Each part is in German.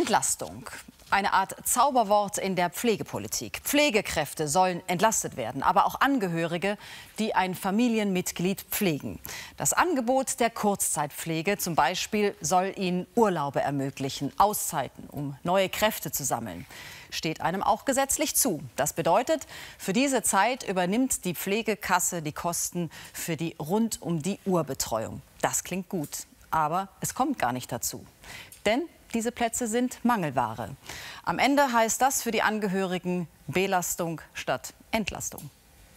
Entlastung. Eine Art Zauberwort in der Pflegepolitik. Pflegekräfte sollen entlastet werden, aber auch Angehörige, die ein Familienmitglied pflegen. Das Angebot der Kurzzeitpflege zum Beispiel soll ihnen Urlaube ermöglichen, Auszeiten, um neue Kräfte zu sammeln. Steht einem auch gesetzlich zu. Das bedeutet, für diese Zeit übernimmt die Pflegekasse die Kosten für die Rund-um-die-Uhr-Betreuung. Das klingt gut, aber es kommt gar nicht dazu. Denn diese Plätze sind Mangelware. Am Ende heißt das für die Angehörigen Belastung statt Entlastung.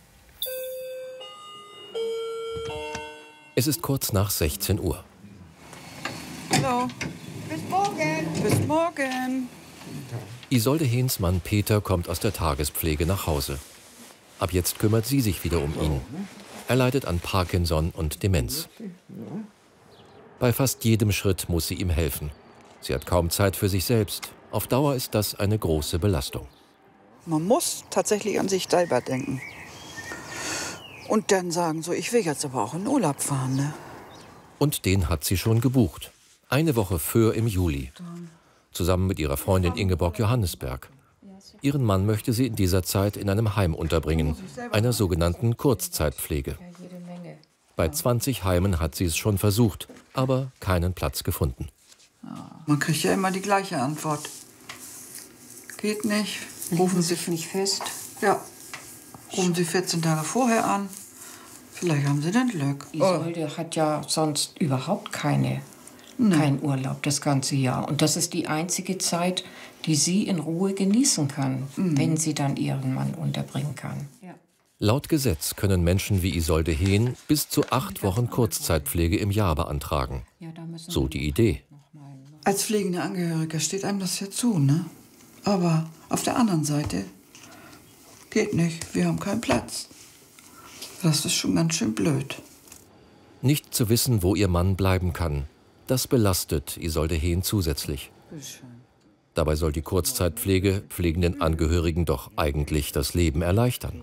Es ist kurz nach 16 Uhr. Hallo. Bis morgen. Bis morgen. Isolde Hehns Mann Peter kommt aus der Tagespflege nach Hause. Ab jetzt kümmert sie sich wieder um ihn. Er leidet an Parkinson und Demenz. Bei fast jedem Schritt muss sie ihm helfen. Sie hat kaum Zeit für sich selbst. Auf Dauer ist das eine große Belastung. Man muss tatsächlich an sich selber denken. Und dann sagen so, ich will jetzt aber auch in Urlaub fahren. Ne? Und den hat sie schon gebucht. Eine Woche für im Juli. Zusammen mit ihrer Freundin Ingeborg Johannesberg. Ihren Mann möchte sie in dieser Zeit in einem Heim unterbringen, einer sogenannten Kurzzeitpflege. Bei 20 Heimen hat sie es schon versucht, aber keinen Platz gefunden. Man kriegt ja immer die gleiche Antwort. Geht nicht. Rufen Sie nicht fest. Ja. Rufen Sie 14 Tage vorher an. Vielleicht haben Sie dann Glück. Isolde hat ja sonst überhaupt keinen Urlaub das ganze Jahr. Und das ist die einzige Zeit, die sie in Ruhe genießen kann, wenn sie dann ihren Mann unterbringen kann. Ja. Laut Gesetz können Menschen wie Isolde Hehn bis zu 8 Wochen Kurzzeitpflege im Jahr beantragen. So die Idee. Als pflegende Angehörige steht einem das ja zu, ne? Aber auf der anderen Seite geht nicht, wir haben keinen Platz. Das ist schon ganz schön blöd. Nicht zu wissen, wo ihr Mann bleiben kann, das belastet Isolde Hehn zusätzlich. Dabei soll die Kurzzeitpflege pflegenden Angehörigen doch eigentlich das Leben erleichtern.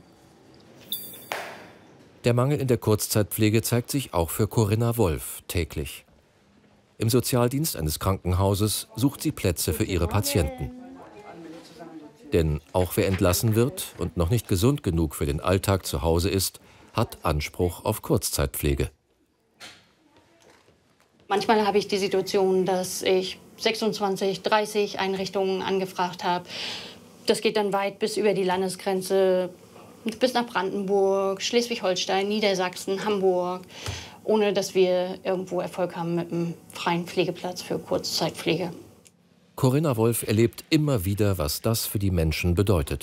Der Mangel in der Kurzzeitpflege zeigt sich auch für Corinna Wolf täglich. Im Sozialdienst eines Krankenhauses sucht sie Plätze für ihre Patienten. Denn auch wer entlassen wird und noch nicht gesund genug für den Alltag zu Hause ist, hat Anspruch auf Kurzzeitpflege. Manchmal habe ich die Situation, dass ich 26, 30 Einrichtungen angefragt habe. Das geht dann weit bis über die Landesgrenze, bis nach Brandenburg, Schleswig-Holstein, Niedersachsen, Hamburg, ohne dass wir irgendwo Erfolg haben mit einem freien Pflegeplatz für Kurzzeitpflege. Corinna Wolf erlebt immer wieder, was das für die Menschen bedeutet.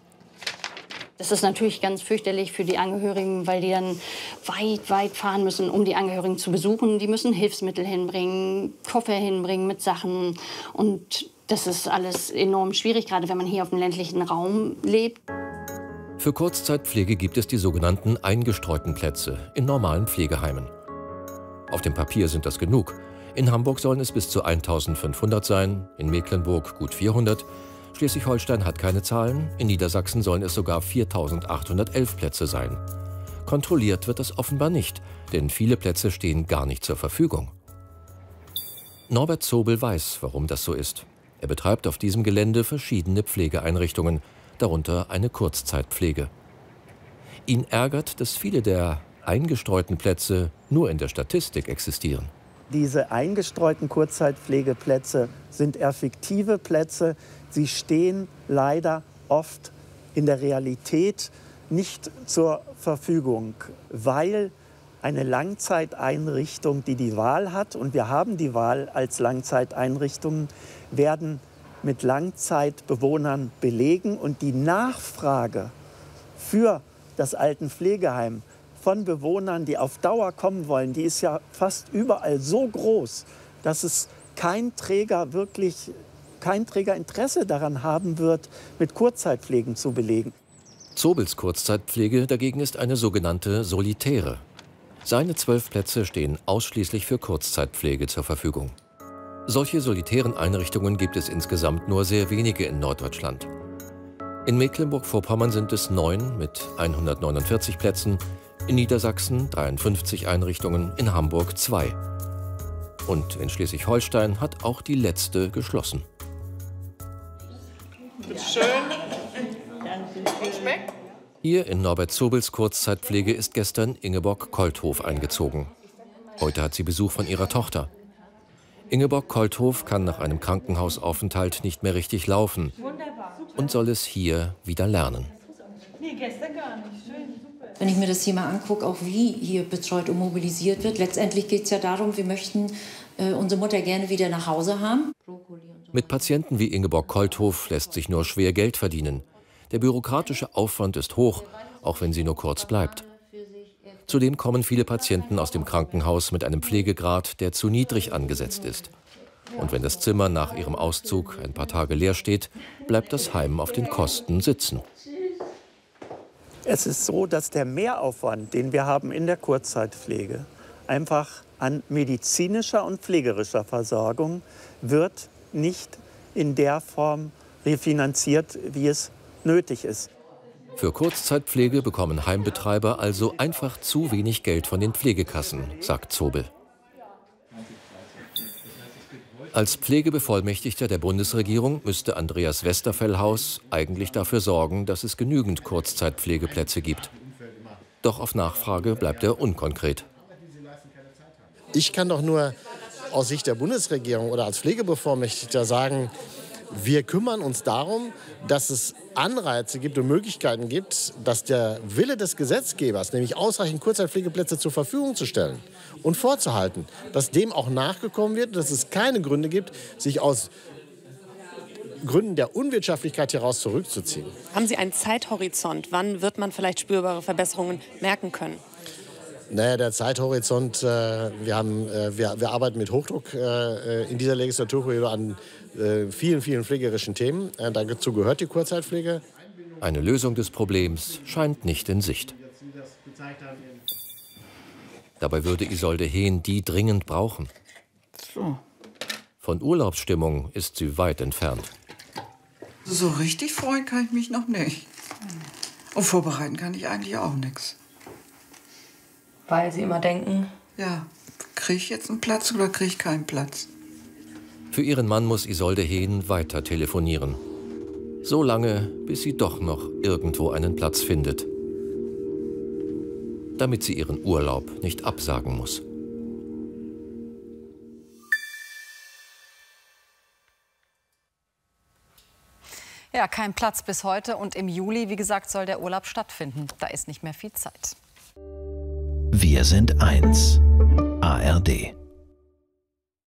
Das ist natürlich ganz fürchterlich für die Angehörigen, weil die dann weit fahren müssen, um die Angehörigen zu besuchen. Die müssen Hilfsmittel hinbringen, Koffer hinbringen mit Sachen. Und das ist alles enorm schwierig, gerade wenn man hier auf dem ländlichen Raum lebt. Für Kurzzeitpflege gibt es die sogenannten eingestreuten Plätze in normalen Pflegeheimen. Auf dem Papier sind das genug. In Hamburg sollen es bis zu 1500 sein, in Mecklenburg gut 400. Schleswig-Holstein hat keine Zahlen, in Niedersachsen sollen es sogar 4811 Plätze sein. Kontrolliert wird das offenbar nicht, denn viele Plätze stehen gar nicht zur Verfügung. Norbert Zobel weiß, warum das so ist. Er betreibt auf diesem Gelände verschiedene Pflegeeinrichtungen, darunter eine Kurzzeitpflege. Ihn ärgert, dass viele der eingestreuten Plätze nur in der Statistik existieren. Diese eingestreuten Kurzzeitpflegeplätze sind eher fiktive Plätze. Sie stehen leider oft in der Realität nicht zur Verfügung, weil eine Langzeiteinrichtung, die die Wahl hat, und wir haben die Wahl als Langzeiteinrichtungen, werden mit Langzeitbewohnern belegen. Und die Nachfrage für das Altenpflegeheim von Bewohnern, die auf Dauer kommen wollen, die ist ja fast überall so groß, dass es kein Träger Interesse daran haben wird, mit Kurzzeitpflegen zu belegen. Zobels Kurzzeitpflege dagegen ist eine sogenannte solitäre. Seine 12 Plätze stehen ausschließlich für Kurzzeitpflege zur Verfügung. Solche solitären Einrichtungen gibt es insgesamt nur sehr wenige in Norddeutschland. In Mecklenburg-Vorpommern sind es 9 mit 149 Plätzen, in Niedersachsen 53 Einrichtungen, in Hamburg 2. Und in Schleswig-Holstein hat auch die letzte geschlossen. Bitte schön. Und schmeckt? Hier in Norbert Zobels Kurzzeitpflege ist gestern Ingeborg Kolthof eingezogen. Heute hat sie Besuch von ihrer Tochter. Ingeborg Kolthof kann nach einem Krankenhausaufenthalt nicht mehr richtig laufen und soll es hier wieder lernen. Nee, gestern gar nicht. Schön, super. Wenn ich mir das Thema angucke, auch wie hier betreut und mobilisiert wird, letztendlich geht es ja darum, wir möchten unsere Mutter gerne wieder nach Hause haben. Mit Patienten wie Ingeborg Kolthof lässt sich nur schwer Geld verdienen. Der bürokratische Aufwand ist hoch, auch wenn sie nur kurz bleibt. Zudem kommen viele Patienten aus dem Krankenhaus mit einem Pflegegrad, der zu niedrig angesetzt ist. Und wenn das Zimmer nach ihrem Auszug ein paar Tage leer steht, bleibt das Heim auf den Kosten sitzen. Es ist so, dass der Mehraufwand, den wir haben in der Kurzzeitpflege, einfach an medizinischer und pflegerischer Versorgung wird nicht in der Form refinanziert, wie es nötig ist. Für Kurzzeitpflege bekommen Heimbetreiber also einfach zu wenig Geld von den Pflegekassen, sagt Zobel. Als Pflegebevollmächtigter der Bundesregierung müsste Andreas Westerfellhaus eigentlich dafür sorgen, dass es genügend Kurzzeitpflegeplätze gibt. Doch auf Nachfrage bleibt er unkonkret. Ich kann doch nur aus Sicht der Bundesregierung oder als Pflegebevollmächtigter sagen, wir kümmern uns darum, dass es Anreize gibt und Möglichkeiten gibt, dass der Wille des Gesetzgebers, nämlich ausreichend Kurzzeitpflegeplätze zur Verfügung zu stellen und vorzuhalten, dass dem auch nachgekommen wird, dass es keine Gründe gibt, sich aus Gründen der Unwirtschaftlichkeit heraus zurückzuziehen. Haben Sie einen Zeithorizont? Wann wird man vielleicht spürbare Verbesserungen merken können? Naja, der Zeithorizont, wir arbeiten mit Hochdruck in dieser Legislaturperiode an vielen pflegerischen Themen. Dazu gehört die Kurzzeitpflege. Eine Lösung des Problems scheint nicht in Sicht. Dabei würde Isolde Hehn die dringend brauchen. So. Von Urlaubsstimmung ist sie weit entfernt. So richtig freuen kann ich mich noch nicht. Und vorbereiten kann ich eigentlich auch nichts. Weil Sie immer denken, Ja, kriege ich jetzt einen Platz oder kriege ich keinen Platz? Für ihren Mann muss Isolde Hehn weiter telefonieren. So lange, bis sie doch noch irgendwo einen Platz findet. Damit sie ihren Urlaub nicht absagen muss. Ja, kein Platz bis heute und im Juli, wie gesagt, soll der Urlaub stattfinden. Da ist nicht mehr viel Zeit. Wir sind eins. ARD.